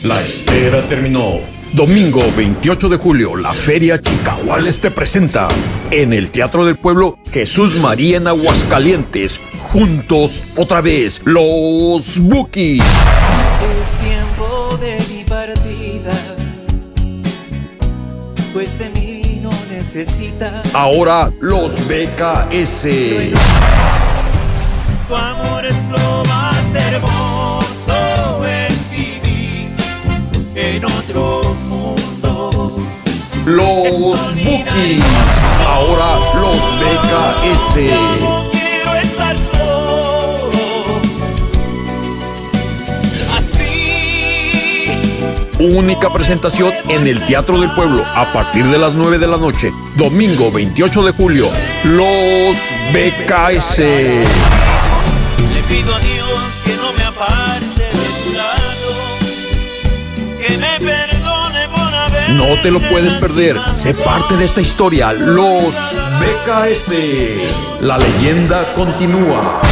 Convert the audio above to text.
La espera terminó. Domingo 28 de julio, la Feria Chicahuales te presenta en el Teatro del Pueblo Jesús María en Aguascalientes. Juntos otra vez, los Bukis. Es tiempo de mi partida, pues de mí no necesita. Ahora los BKS. Tu amor es lo más hermoso, es vivir en otro mundo. Los Bukis. Ahora los BKS. No quiero estar solo, así. Única presentación en el Teatro del Pueblo a partir de las 9 de la noche. Domingo 28 de julio. Los BKS. Le pido a Dios que no me aparte de su lado, que me perdone por haber. No te lo puedes perder. Sé parte de esta historia. Los BKS. La leyenda continúa.